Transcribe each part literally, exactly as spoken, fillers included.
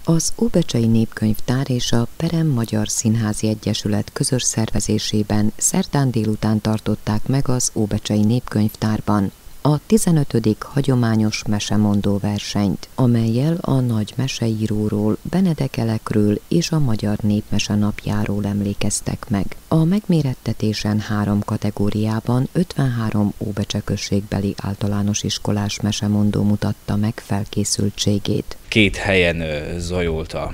Az Óbecsei Népkönyvtár és a Perem Magyar Színházi Egyesület közös szervezésében szerdán délután tartották meg az Óbecsei Népkönyvtárban a tizenötödik hagyományos mesemondó versenyt, amellyel a nagy meseíróról, Benedek Elekről és a Magyar Népmese napjáról emlékeztek meg. A megmérettetésen három kategóriában ötvenhárom Óbecse községbeli általános iskolás mesemondó mutatta meg felkészültségét. Két helyen zajolt a,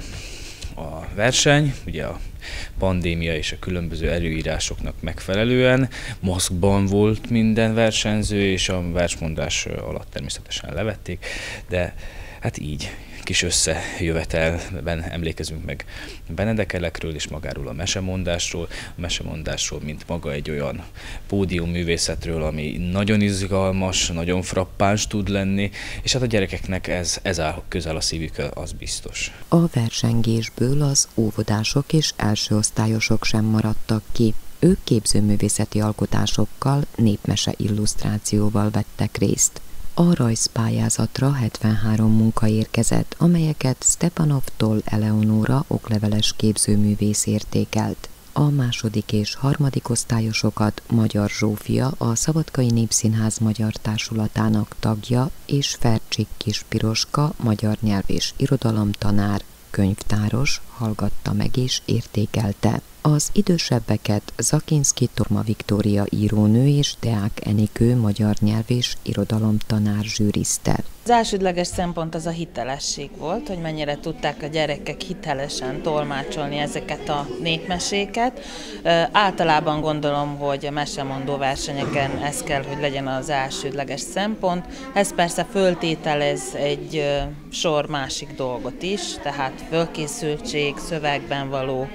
a verseny, ugye a pandémia és a különböző előírásoknak megfelelően. Maszkban volt minden versenyző, és a versmondás alatt természetesen levették, de hát így kis összejövetelben emlékezünk meg Benedek Elekről és magáról a mesemondásról. A mesemondásról, mint maga egy olyan pódiumművészetről, ami nagyon izgalmas, nagyon frappáns tud lenni, és hát a gyerekeknek ez, ez áll közel a szívükön, az biztos. A versengésből az óvodások és elsőosztályosok sem maradtak ki. Ők képzőművészeti alkotásokkal, népmese illusztrációval vettek részt. A rajzpályázatra hetvenhárom munka érkezett, amelyeket Stepanovtól Eleonóra okleveles képzőművész értékelt. A második és harmadik osztályosokat Magyar Zsófia, a Szabadkai Népszínház Magyar Társulatának tagja, és Fercsik Kispiroska, magyar nyelv és irodalom tanár, könyvtáros hallgatta meg és értékelte. Az idősebbeket Zakinszky Torma Viktória írónő és Deák Enikő magyar nyelv és irodalom tanár zsűrizte. Az elsődleges szempont az a hitelesség volt, hogy mennyire tudták a gyerekek hitelesen tolmácsolni ezeket a népmeséket. Általában gondolom, hogy a mesemondó versenyeken ez kell, hogy legyen az elsődleges szempont. Ez persze föltételez egy sor másik dolgot is, tehát fölkészültség, szövegben való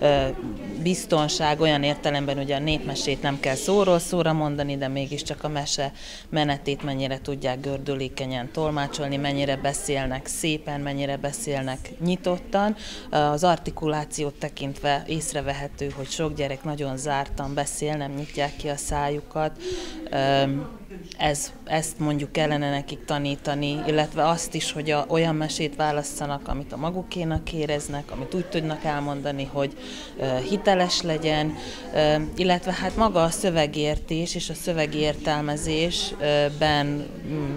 biztonság, olyan értelemben, hogy a népmesét nem kell szóról szóra mondani, de mégiscsak a mese menetét mennyire tudják gördülékenyen tolmácsolni, mennyire beszélnek szépen, mennyire beszélnek nyitottan. Az artikulációt tekintve észrevehető, hogy sok gyerek nagyon zártan beszél, nem nyitják ki a szájukat. Ez, ezt mondjuk kellene nekik tanítani, illetve azt is, hogy a, olyan mesét válasszanak, amit a magukénak éreznek, amit úgy tudnak elmondani, hogy uh, hiteles legyen, uh, illetve hát maga a szövegértés és a szövegértelmezésben um,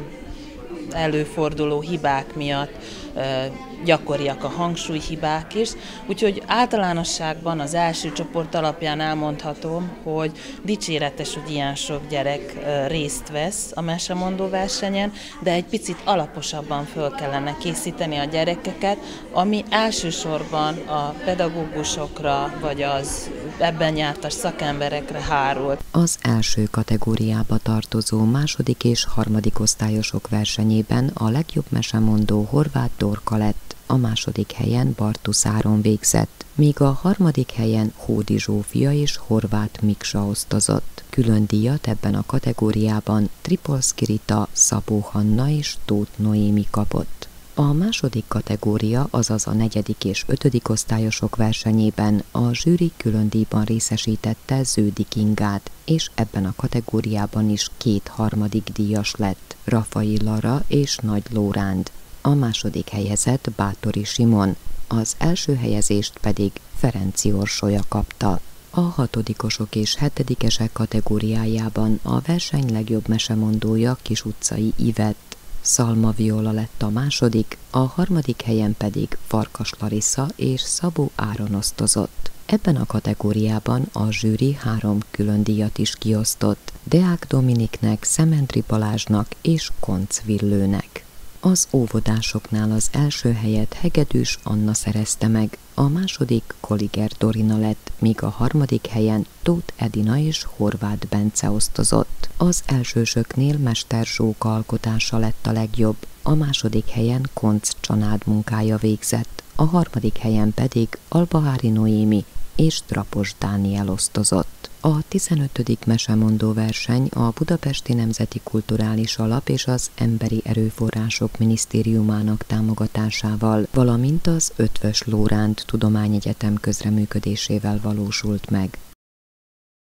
előforduló hibák miatt uh, gyakoriak a hangsúlyhibák is, úgyhogy általánosságban az első csoport alapján elmondhatom, hogy dicséretes, hogy ilyen sok gyerek részt vesz a mesemondó versenyen, de egy picit alaposabban föl kellene készíteni a gyerekeket, ami elsősorban a pedagógusokra vagy az ebben jártas szakemberekre hárult. Az első kategóriába tartozó második és harmadik osztályosok versenyében a legjobb mesemondó Horváth Dorka lett, a második helyen Bartusz Áron végzett, míg a harmadik helyen Hódi Zsófia és Horváth Miksa osztozott. Külön díjat ebben a kategóriában Tripolszky Rita, Szabó Hanna és Tóth Noémi kapott. A második kategória, azaz a negyedik és ötödik osztályosok versenyében a zsűri külön díjban részesítette Ződi Kingát, és ebben a kategóriában is két harmadik díjas lett, Rafai Lara és Nagy Lóránd. A második helyezett Bátori Simon, az első helyezést pedig Ferenci Orsolya kapta. A hatodikosok és hetedikesek kategóriájában a verseny legjobb mesemondója Kisutcai Ivett, Szalma Viola lett a második, a harmadik helyen pedig Farkas Larissa és Szabó Áron osztozott. Ebben a kategóriában a zsűri három külön díjat is kiosztott, Deák Dominiknek, Szemendry Balázsnak és Koncz Villőnek. Az óvodásoknál az első helyet Hegedűs Anna szerezte meg, a második Koliger Dorina lett, míg a harmadik helyen Tóth Edina és Horváth Bence osztozott. Az elsősöknél Mester Zsóka alkotása lett a legjobb, a második helyen Koncz Csanád munkája végzett, a harmadik helyen pedig Albahári Noémi és Trapos Dániel osztozott. A tizenötödik mesemondó verseny a Budapesti Nemzeti Kulturális Alap és az Emberi Erőforrások Minisztériumának támogatásával, valamint az Eötvös Loránd Tudományegyetem közreműködésével valósult meg.